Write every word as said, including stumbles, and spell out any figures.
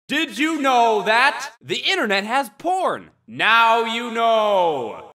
Did you know that the internet has porn? Now you know.